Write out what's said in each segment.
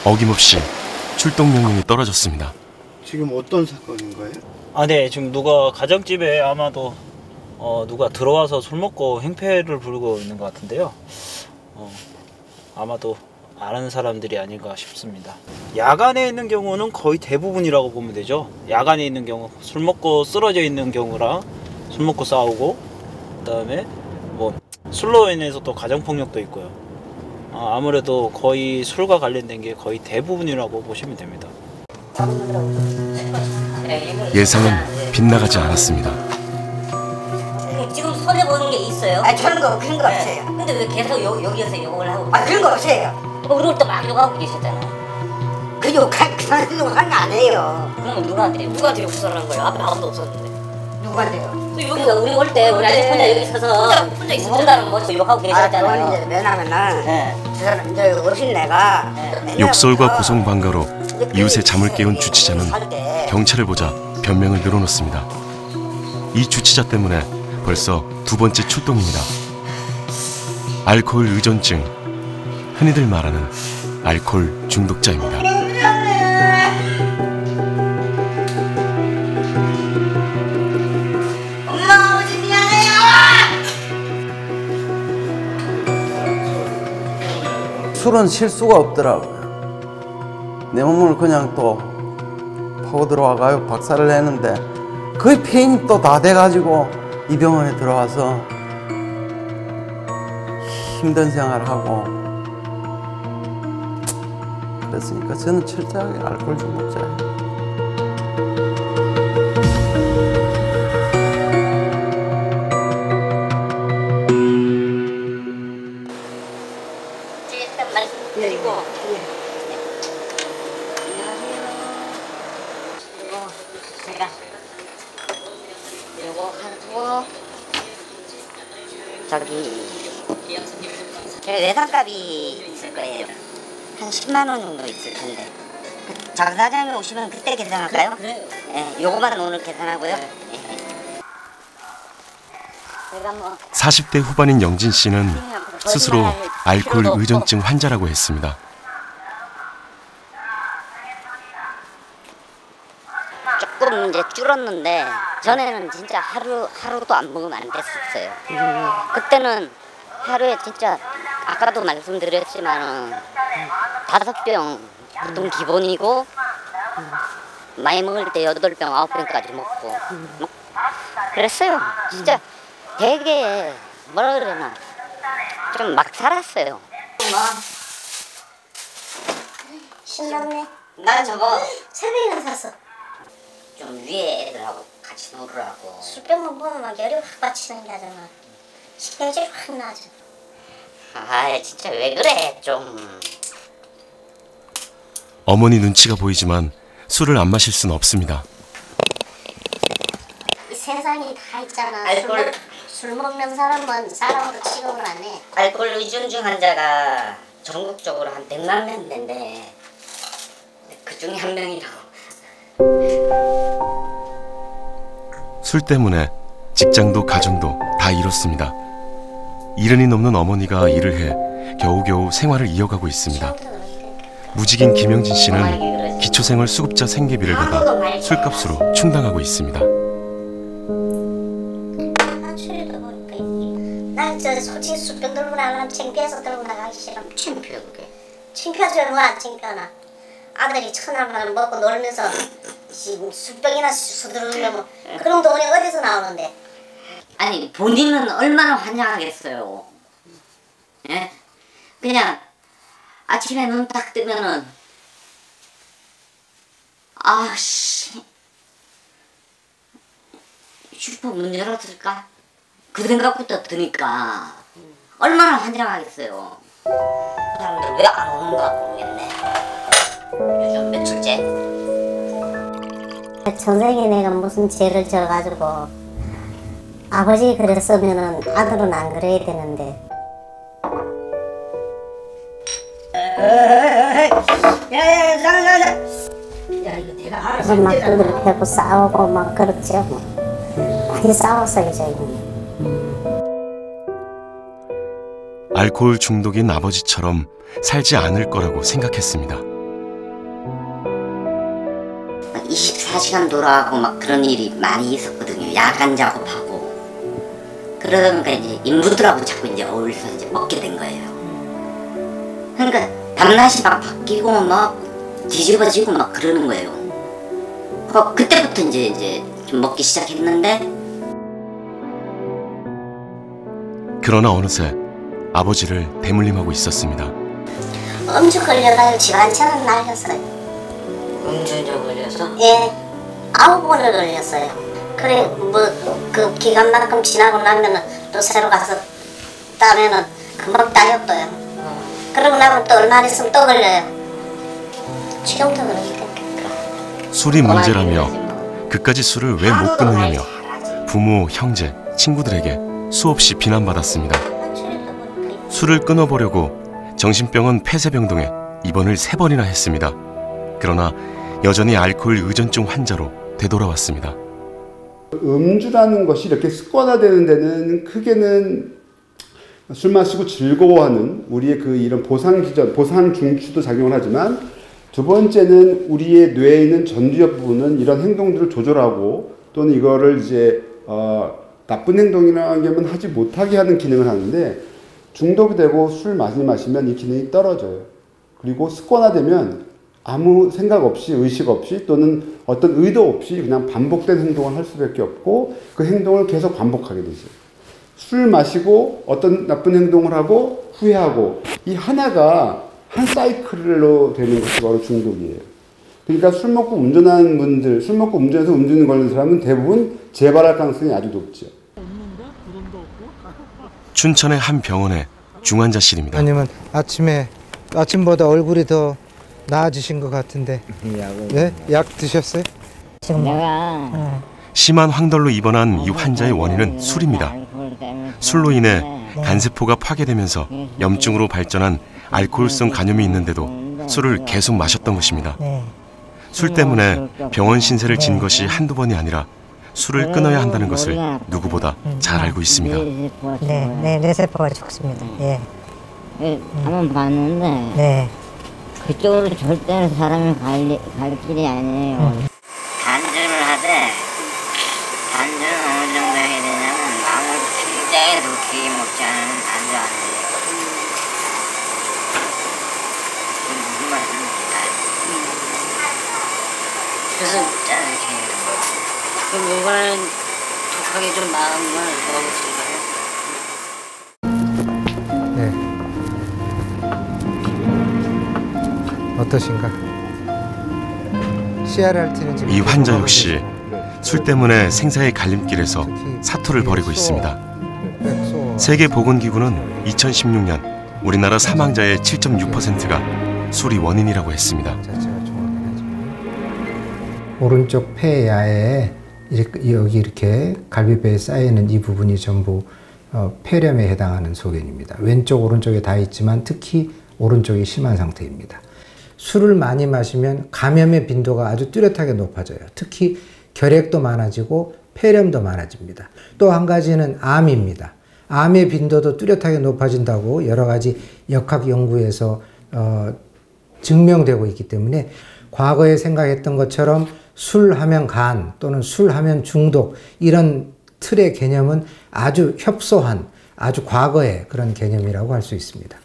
어김없이 출동 명령이 떨어졌습니다. 지금 어떤 사건인 거예요? 네, 지금 누가 가정집에 아마도 누가 들어와서 술 먹고 행패를 부르고 있는 것 같은데요. 아마도 아는 사람들이 아닐까 싶습니다. 야간에 있는 경우는 거의 대부분이라고 보면 되죠. 야간에 있는 경우, 술 먹고 쓰러져 있는 경우랑 술 먹고 싸우고, 그다음에 뭐 술로 인해서 또 가정폭력도 있고요. 아무래도 거의 술과 관련된 게 거의 대부분이라고 보시면 됩니다. 예상은 빗나가지 않았습니다. 지금 손해 보는 게 있어요? 그런 거 없어요. 근데 왜 계속 여기서 욕을 하고? 그런 거 없어요. 우리를 또 막 욕하고 계셨잖아요. 그 욕한 거 안 해요. 그럼 누구한테 욕설한 거예요? 앞에 아무도 없었는데. 누구한테요? 그러니까 우리 올 때 우리 아저씨 혼자 여기 서서 혼자 있었다는 뭐 욕하고 계셨잖아요. 그건 이제 왜냐면은 저 사람 이제 오신 내가 욕설과 고성방가로 이웃의 잠을 깨운 주치자는 경찰을 보자 변명을 늘어놓습니다. 이 주치자 때문에 벌써 두 번째 출동입니다. 알코올 의존증, 흔히들 말하는 알코올 중독자입니다. 엄마 오지 미안해요. 술은 실수가 없더라고요. 내 몸을 그냥 또 파고 들어와가요. 박살을 내는데 거의 폐인이 또 다 돼가지고 이 병원에 들어와서 힘든 생활을 하고 그랬으니까 저는 철저하게 알코올 중독자예요. 일단 말씀드리고 제가 요거 하고 저기 외상값이 있을 거예요. 한 10만 원 정도 있을 텐데 장 사장님 오시면 그때 계산할까요? 네, 요거만 오늘 계산하고요. 제가 뭐 40대 후반인 영진 씨는 스스로 알코올 의존증 환자라고 했습니다. 조금 이제 줄었는데 전에는 진짜 하루도 안 먹으면 안 됐었어요. 그때는 하루에 진짜 아까도 말씀드렸지만 5병 보통 기본이고 많이 먹을 때 8병, 9병까지 먹고 그랬어요. 진짜 되게 뭐라 그러나 좀 막 살았어요. 신났네. 난 저거 새벽이나 샀어. 좀 위에 애들하고 같이 놀으라고. 술병만 보면 막 열이 확 받치는 게 하잖아. 식경질이 확 나죠. 진짜 왜 그래 좀. 어머니 눈치가 보이지만 술을 안 마실 수는 없습니다. 이 세상이 다 있잖아. 알코올. 술 먹는 사람은 사람으로 취급을 안 해. 알코올 의존증 환자가 전국적으로 한 100만 명 된대. 그 중에 한 명이라고. 술 때문에 직장도 가정도 다 잃었습니다. 70이 넘는 어머니가 일을 해 겨우겨우 생활을 이어가고 있습니다. 무직인 김영진 씨는 기초생활 수급자 생계비를 받아 술값으로 충당하고 있습니다. 난 저 솔직히 술병 들고 나가면 창피해서 들고 나가기 싫어. 창피해 그게. 창피하지 뭐 안 창피하나. 아들이 천하만 먹고 놀면서 술병이나 수두르면 뭐 그런 돈이 어디서 나오는데. 아니 본인은 얼마나 환장하겠어요. 예? 그냥 아침에 눈 딱 뜨면은 아씨 슈퍼 문 열어둘까? 그 생각부터 드니까 얼마나 환장하겠어요. 사람들 왜 안 오는가 모르겠네. 요즘 며칠째. 전생에 내가 무슨 죄를 져가지고 아버지 그랬으면은 아들은 안 그래야 되는데. 야 이거 내가 알아서 막 두들 패고 싸우고 막 그렇죠. 많이 싸웠어요 저희. 알코올 중독인 아버지처럼 살지 않을 거라고 생각했습니다. 24시간 돌아가고 막 그런 일이 많이 있었거든요. 야간 작업하고. 그러다 보니까 이제 인부들하고 자꾸 이제 어울려서 이제 먹게 된 거예요. 그러니까 밤낮이 막 바뀌고 막 뒤집어지고 막 그러는 거예요. 그때부터 이제 좀 먹기 시작했는데. 그러나 어느새 아버지를 대물림하고 있었습니다. 음주 걸려가지고 집 한 채는 날렸어요. 음주운전 걸려서? 예, 9번을 걸렸어요. 그래 뭐 그 기간만큼 지나고 나면은 또 새로 가서 따면은 금방 따였어요. 그러고 나면 또 얼마 안 있으면 또 걸려요. 지금도 그러니까. 술이 문제라며 그까지 술을 왜 못 끊느냐며 부모, 형제, 친구들에게 수없이 비난받았습니다. 술을 끊어보려고 정신병원 폐쇄병동에 입원을 3번이나 했습니다. 그러나 여전히 알코올 의존증 환자로 되돌아왔습니다. 음주라는 것이 이렇게 습관화되는 데는 크게는 술 마시고 즐거워하는 우리의 그 이런 보상 중추도 작용을 하지만, 두 번째는 우리의 뇌에 있는 전두엽 부분은 이런 행동들을 조절하고 또는 이거를 이제 나쁜 행동이라는 게 하지 못하게 하는 기능을 하는데, 중독이 되고 술 많이 마시면 이 기능이 떨어져요. 그리고 습관화되면 아무 생각 없이, 의식 없이 또는 어떤 의도 없이 그냥 반복된 행동을 할 수밖에 없고, 그 행동을 계속 반복하게 되죠. 술 마시고 어떤 나쁜 행동을 하고 후회하고, 이 하나가 한 사이클로 되는 것이 바로 중독이에요. 그러니까 술 먹고 운전하는 분들, 술 먹고 운전해서 음주 걸리는 사람은 대부분 재발할 가능성이 아주 높죠. 춘천의 한 병원의 중환자실입니다. 아니면 아침보다 얼굴이 더 나아지신 것 같은데. 네? 약 드셨어요? 지금 내가 심한 황달로 입원한 이 환자의 원인은 술입니다. 술로 인해 간세포가 파괴되면서 염증으로 발전한 알코올성 간염이 있는데도 술을 계속 마셨던 것입니다. 술 때문에 병원 신세를 진 것이 한두 번이 아니라 술을 끊어야 한다는 것을 누구보다 잘 알고 있습니다. 네, 뇌세포가 죽습니다. 예. 한번 봤는데 네. 그쪽으로 절대로 사람이 갈 길이 아니에요. 단전을 하되, 단전은 어느 정도 해야 되냐면 아무 굉장히 높게 먹지 않으면 단전 안 돼요. 무슨 말씀인지 그래서 짠 이렇게 해요. 그럼 이번에는 독하게 좀 나은 걸 먹어보실까요? 네. 어떠신가? CRRT는 지금 이 환자 역시 술 때문에 생사의 갈림길에서 사투를 벌이고 있습니다. 세계보건기구는 2016년 우리나라 사망자의 7.6%가 술이 원인이라고 했습니다. 오른쪽 폐야에 여기 이렇게 갈비뼈에 쌓여있는 이 부분이 전부 폐렴에 해당하는 소견입니다. 왼쪽 오른쪽에 다 있지만 특히 오른쪽이 심한 상태입니다. 술을 많이 마시면 감염의 빈도가 아주 뚜렷하게 높아져요. 특히 결핵도 많아지고 폐렴도 많아집니다. 또 한 가지는 암입니다. 암의 빈도도 뚜렷하게 높아진다고 여러 가지 역학 연구에서 증명되고 있기 때문에 과거에 생각했던 것처럼 술 하면 간 또는 술 하면 중독, 이런 틀의 개념은 아주 협소한, 아주 과거의 그런 개념이라고 할 수 있습니다.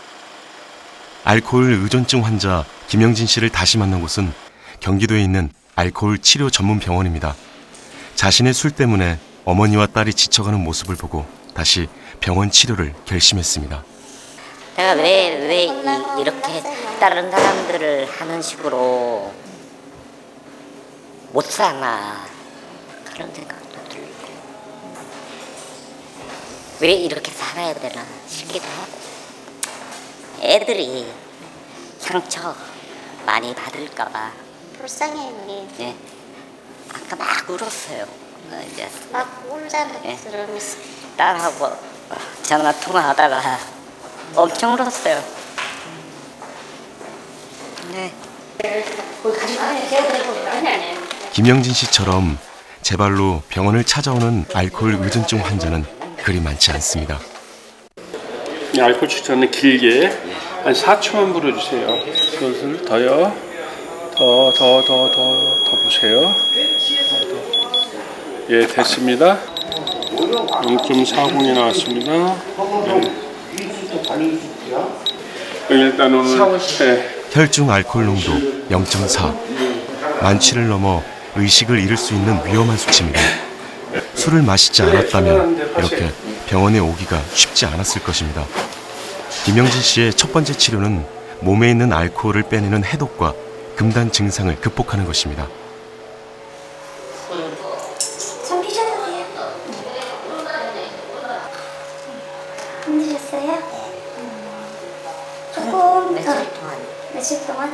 알코올 의존증 환자 김영진 씨를 다시 만난 곳은 경기도에 있는 알코올 치료 전문 병원입니다. 자신의 술 때문에 어머니와 딸이 지쳐가는 모습을 보고 다시 병원 치료를 결심했습니다. 내가 왜 이렇게 다른 사람들을 하는 식으로 못 사나, 그런 생각도 들고, 왜 이렇게 살아야 되나 싶기도 하고, 애들이 상처 많이 받을까봐 불쌍해요. 그게. 네. 아까 막 울었어요. 이제 막 울잖아요. 네. 그러면서. 딸하고 전화 통화하다가 엄청 울었어요. 네. 김영진 씨처럼 제발로 병원을 찾아오는 알코올 의존증 환자는 그리 많지 않습니다. 알코올 추천은 길게 한 4초만 불어주세요. 그것을 더요. 더 보세요. 예, 됐습니다. 0.40이 나왔습니다. 일단 오늘 혈중 알코올 농도 0.4. 만취를 넘어 의식을 잃을 수 있는 위험한 수치입니다. 술을 마시지 않았다면 이렇게 병원에 오기가 쉽지 않았을 것입니다. 김영진 씨의 첫 번째 치료는 몸에 있는 알코올을 빼내는 해독과 금단 증상을 극복하는 것입니다. 손 피셔도 돼요. 힘드셨어요? 조금 며칠 동안?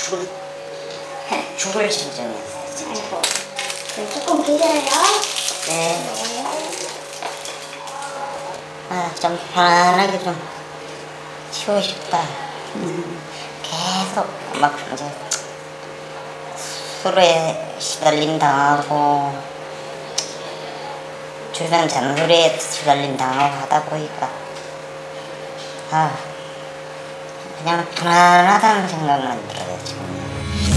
죽을 심정이었어요. 아이고, 그럼 조금 기다려요. 네. 좀 편안하게 좀 쉬고 싶다. 계속 막 이제 술에 시달린다고 주변 잔소리에 시달린다고 하다 보니까 그냥 편안하다는 생각만 들어요. 지금.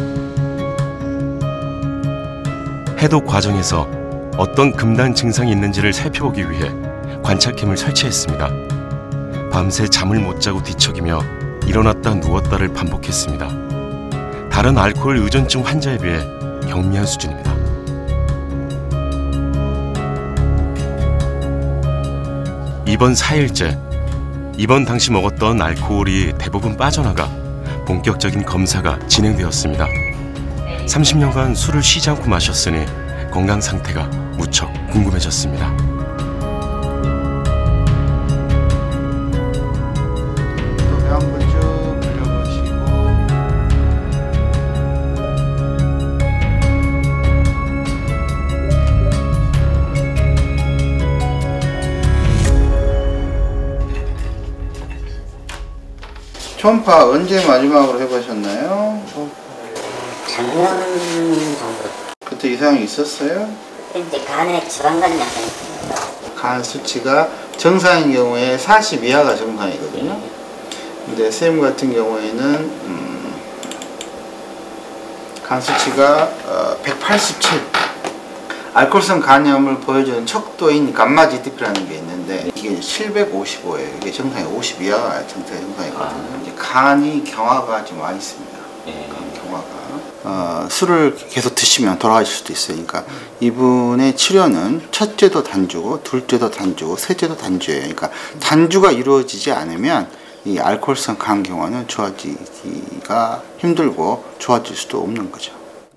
해독 과정에서 어떤 금단 증상이 있는지를 살펴보기 위해 관찰캠을 설치했습니다. 밤새 잠을 못 자고 뒤척이며 일어났다 누웠다를 반복했습니다. 다른 알코올 의존증 환자에 비해 경미한 수준입니다. 입원 4일째, 입원 당시 먹었던 알코올이 대부분 빠져나가 본격적인 검사가 진행되었습니다. 30년간 술을 쉬지 않고 마셨으니 건강 상태가 무척 궁금해졌습니다. 초음파 언제 마지막으로 해보셨나요? 작년 정도. 그때 이상이 있었어요? 이제 간에 지방간이 나타났습니다. 간 수치가 정상인 경우에 40 이하가 정상이거든요. 근데 선생님 같은 경우에는 간 수치가 187. 알코올성 간염을 보여주는 척도인 감마지디피라는 게 있는데 이게 755예요. 이게 정상이 50 이하가 정상이거든요. 이제 간이 경화가 좀 많이 있습니다. 경화가. 술을 계속 드시면 돌아가실 수도 있으니까 이분의 치료는 첫째도 단주고 둘째도 단주고 셋째도 단주예요. 그러니까 단주가 이루어지지 않으면 이 알코올성 간 경화는 좋아지기가 힘들고 좋아질 수도 없는 거죠.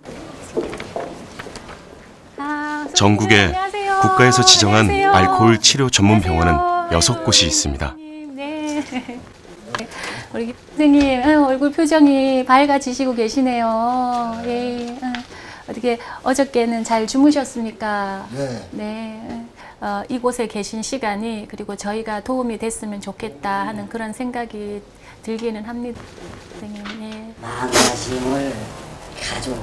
전국에 국가에서 지정한 알코올 치료 전문 병원은 6곳이 있습니다. 네. 우리 선생님 얼굴 표정이 밝아지시고 계시네요. 예. 어떻게 어저께는 잘 주무셨습니까? 네. 네. 이곳에 계신 시간이 그리고 저희가 도움이 됐으면 좋겠다 하는 그런 생각이 들기는 합니다. 선생님. 예. 마음가짐을 가지고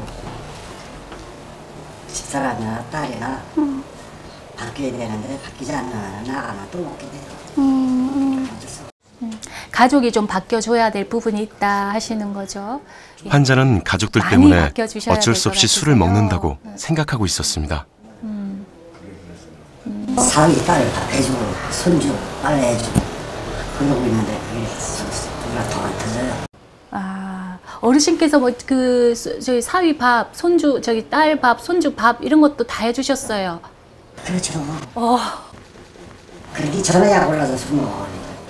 집사람이나 딸이나 바뀌어야 되는데 바뀌지 않는 나가나 또 먹게 돼요. 가족이 좀 바뀌어줘야 될 부분이 있다 하시는 거죠. 환자는 가족들 때문에 어쩔 수 없이 술을 먹는다고 생각하고 있었습니다. 사위 딸 해주고 손주 빨래해주고 그러고 있는데 그게 누가 더 안 터져요. 어르신께서 뭐 저희 사위 밥, 손주 저기 딸 밥, 손주 밥 이런 것도 다 해주셨어요. 그렇죠. 그러기 전에 약 올라서 술 먹어요.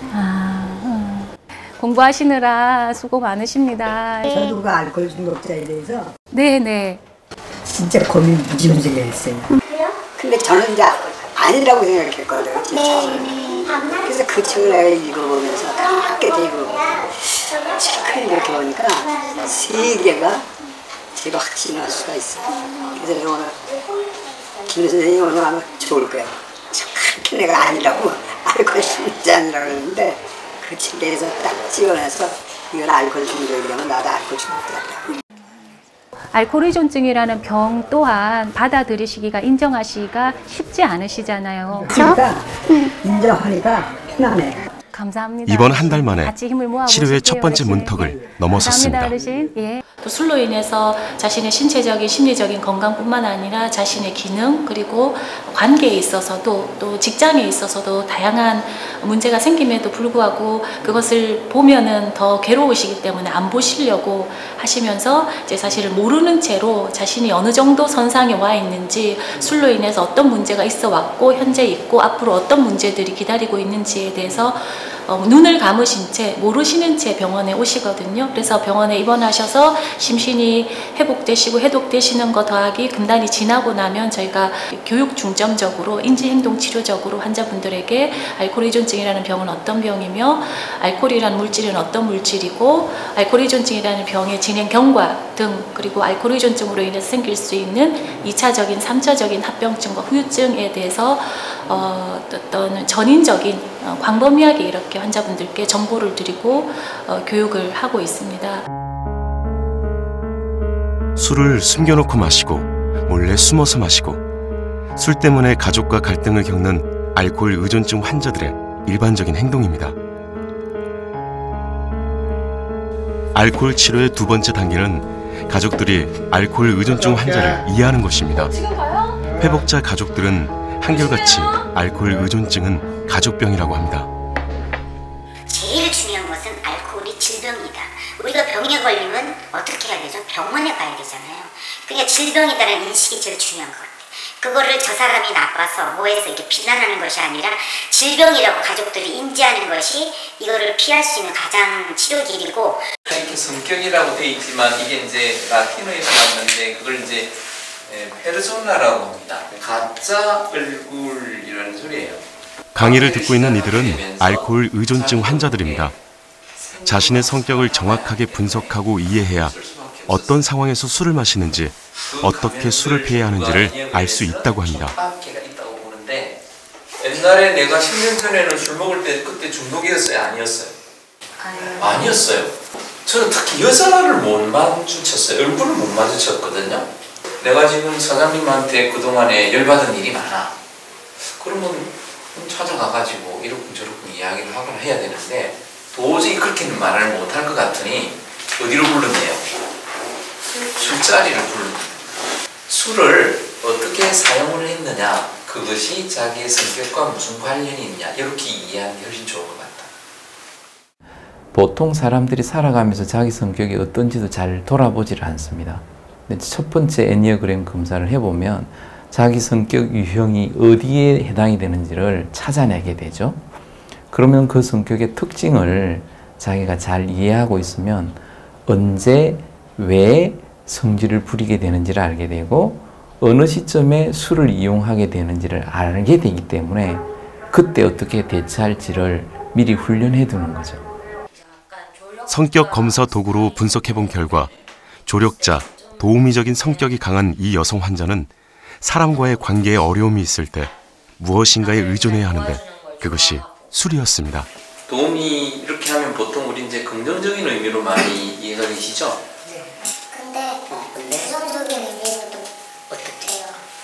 공부하시느라 수고 많으십니다. 저도 그 알코올 중독자에 대해서 네네. 진짜 고민 무지무지게 했어요. 근데 저는 이제 아니라고 생각했거든요. 그래서 그 책을 내가 읽어보면서 다 하게 되고 체크해 이렇게 보니까 세 개가 제가 확신할 수가 있어요. 그래서 내가 오늘 김 선생님이 오늘 아마 좋을 거예요. 그렇게 내가 아니라고 알코올 중독자라고 그러는데 그 책에서 딱 찍어내서 이건 알코올 중독이라면 나도 알코올 중독자라고. 알코올 의존증이라는 병 또한 받아들이시기가 인정하시기가 쉽지 않으시잖아요. 그러니까 인정하니까 편하네. 감사합니다. 이번 한 달 만에 같이 힘을 모아 치료의 보실게요, 첫 번째 어르신. 문턱을 넘어섰습니다. 감사합니다, 어르신. 예. 또 술로 인해서 자신의 신체적인 심리적인 건강뿐만 아니라 자신의 기능 그리고 관계에 있어서도 또 직장에 있어서도 다양한 문제가 생김에도 불구하고 그것을 보면은 더 괴로우시기 때문에 안 보시려고 하시면서 이제 사실을 모르는 채로 자신이 어느 정도 선상에 와 있는지 술로 인해서 어떤 문제가 있어 왔고 현재 있고 앞으로 어떤 문제들이 기다리고 있는지에 대해서 눈을 감으신 채 모르시는 채 병원에 오시거든요. 그래서 병원에 입원하셔서 심신이 회복되시고 해독되시는 거 더하기 금단이 지나고 나면 저희가 교육 중점적으로 인지행동치료적으로 환자분들에게 알코올 의존증이라는 병은 어떤 병이며 알코올이라는 물질은 어떤 물질이고 알코올 의존증이라는 병의 진행 경과 등 그리고 알코올 의존증으로 인해서 생길 수 있는 2차적인 3차적인 합병증과 후유증에 대해서 어떤 전인적인 광범위하게 이렇게 환자분들께 정보를 드리고 교육을 하고 있습니다. 술을 숨겨놓고 마시고 몰래 숨어서 마시고 술 때문에 가족과 갈등을 겪는 알코올 의존증 환자들의 일반적인 행동입니다. 알코올 치료의 두 번째 단계는 가족들이 알코올 의존증 환자를 이해하는 것입니다. 회복자 가족들은 한결같이 알코올 의존증은 가족병이라고 합니다. 제일 중요한 것은 알코올이 질병이다. 우리가 병에 걸리면 어떻게 해야 되죠? 병원에 가야 되잖아요. 그러니까 질병이다라는 인식이 제일 중요한 것 같아요. 그거를 저 사람이 나빠서 뭐해서 이렇게 비난하는 것이 아니라 질병이라고 가족들이 인지하는 것이 이거를 피할 수 있는 가장 치료길이고. 이렇게 성격이라고 돼 있지만 이게 이제 라틴어에서 왔는데 그걸 이제 페르소나라고 합니다. 가짜 얼굴이라는 소리예요. 강의를 듣고 있는 이들은 알코올 의존증 환자들입니다. 자신의 성격을 정확하게 분석하고 이해해야 어떤 상황에서 술을 마시는지 어떻게 술을 피해야 하는지를 알 수 있다고 합니다. 옛날에 내가 10년 전에는 술 먹을 때 그때 중독이었어요? 아니었어요? 아니었어요. 저는 특히 여자를 못 마주쳤어요. 얼굴을 못 마주쳤거든요. 내가 지금 사장님한테 그동안에 열받은 일이 많아. 그러면 찾아가가지고 이렇게 저렇게 이야기를 하거나 해야 되는데 도저히 그렇게는 말을 못할 것 같으니 어디로 불렀네요? 술자리를 부릅니다. 술을 어떻게 사용을 했느냐, 그것이 자기의 성격과 무슨 관련이 있냐, 이렇게 이해하는 게 훨씬 좋을 것 같다. 보통 사람들이 살아가면서 자기 성격이 어떤지도 잘 돌아보질 않습니다. 근데 첫 번째 애니어그램 검사를 해보면 자기 성격 유형이 어디에 해당이 되는지를 찾아내게 되죠. 그러면 그 성격의 특징을 자기가 잘 이해하고 있으면 언제 왜 성질을 부리게 되는지를 알게 되고 어느 시점에 술을 이용하게 되는지를 알게 되기 때문에 그때 어떻게 대처할지를 미리 훈련해 두는 거죠. 성격 검사 도구로 분석해본 결과 조력자, 도우미적인 성격이 강한 이 여성 환자는 사람과의 관계에 어려움이 있을 때 무엇인가에 의존해야 하는데 그것이 술이었습니다. 도움이 이렇게 하면 보통 우리 이제 긍정적인 의미로 많이 이해가 되시죠? 네. 근데 부정적인 의미는 또 어떻게요?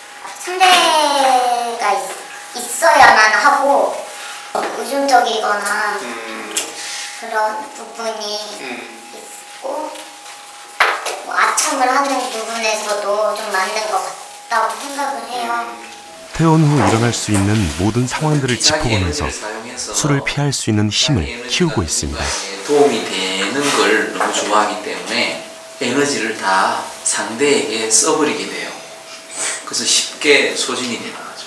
상대가 있어야만 하고 의존적이거나 그런 부분이 있고 뭐 아첨을 하는 부분에서도 좀 맞는 것 같다고 생각을 해요. 퇴원 후 일어날 수 있는 모든 상황들을 짚어보면서 술을 피할 수 있는 힘을 키우고 있습니다. 도움이 되는 걸 너무 좋아하기 때문에 에너지를 다 상대에게 써버리게 돼요. 그래서 쉽게 소진이 되는 거죠.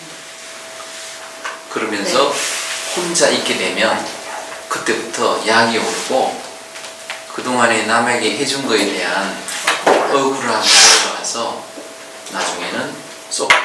그러면서 혼자 있게 되면 그때부터 약이 오르고 그동안에 남에게 해준 거에 대한 억울함이 올라와서 나중에는 쏙